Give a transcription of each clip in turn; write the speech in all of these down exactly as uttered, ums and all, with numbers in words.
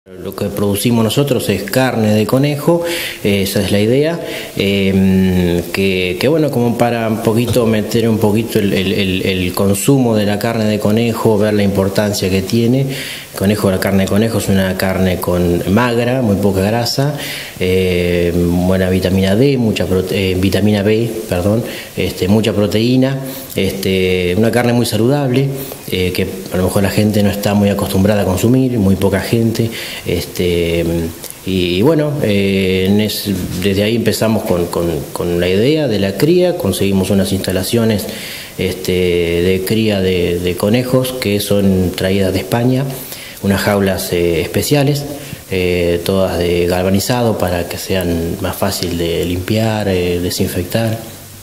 Lo que producimos nosotros es carne de conejo, eh, esa es la idea, eh, que, que bueno, como para un poquito meter un poquito el, el, el consumo de la carne de conejo, ver la importancia que tiene. Conejo, la carne de conejo es una carne con magra, muy poca grasa, eh, buena vitamina D, mucha prote eh, vitamina B, perdón, este, mucha proteína, este, una carne muy saludable, eh, que a lo mejor la gente no está muy acostumbrada a consumir, muy poca gente. Este, y, y bueno, eh, en es, desde ahí empezamos con, con, con la idea de la cría, conseguimos unas instalaciones este, de cría de, de conejos que son traídas de España, unas jaulas eh, especiales, eh, todas de galvanizado para que sean más fácil de limpiar, eh, desinfectar.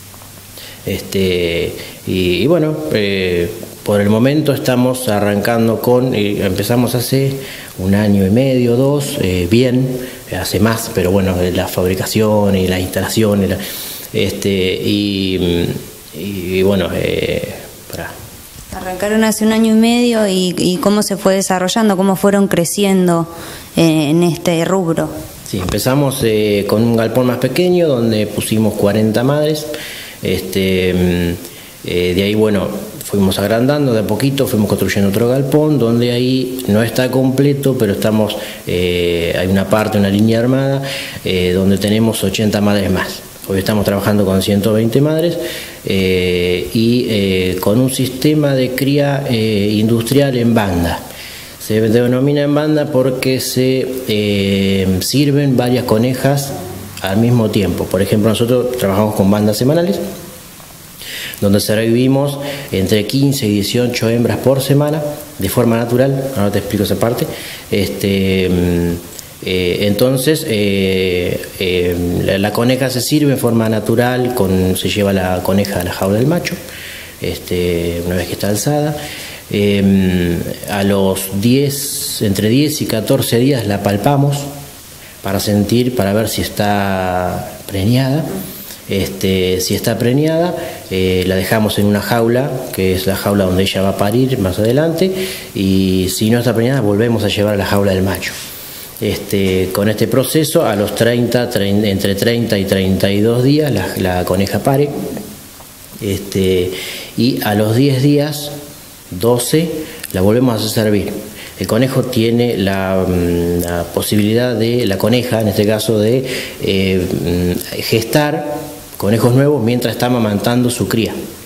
Este, y, y bueno, eh, por el momento estamos arrancando con, eh, empezamos hace un año y medio, dos, eh, bien, hace más, pero bueno, la fabricación y la instalación, y, la, este, y, y bueno, eh, para... Arrancaron hace un año y medio y, y cómo se fue desarrollando, cómo fueron creciendo eh, en este rubro. Sí, empezamos eh, con un galpón más pequeño donde pusimos cuarenta madres, este, eh, de ahí bueno, fuimos agrandando de a poquito, fuimos construyendo otro galpón donde ahí no está completo, pero estamos, eh, hay una parte, una línea armada, eh, donde tenemos ochenta madres más. Hoy estamos trabajando con ciento veinte madres eh, y eh, con un sistema de cría eh, industrial en banda. Se denomina en banda porque se eh, sirven varias conejas al mismo tiempo. Por ejemplo, nosotros trabajamos con bandas semanales, donde servimos entre quince y dieciocho hembras por semana, de forma natural, ahora te explico esa parte. Este, eh, entonces, eh, eh, la, la coneja se sirve en forma natural, con, se lleva la coneja a la jaula del macho, este, una vez que está alzada. Eh, a los diez, entre diez y catorce días la palpamos para sentir, para ver si está preñada. Este, si está preñada, eh, la dejamos en una jaula, que es la jaula donde ella va a parir más adelante, y si no está preñada, volvemos a llevar a la jaula del macho. Este, con este proceso, a los treinta, treinta, entre treinta y treinta y dos días, la, la coneja pare, este, y a los diez días, doce, la volvemos a hacer servir. El conejo tiene la, la posibilidad de, la coneja en este caso, de eh, gestar conejos nuevos mientras está amamantando su cría.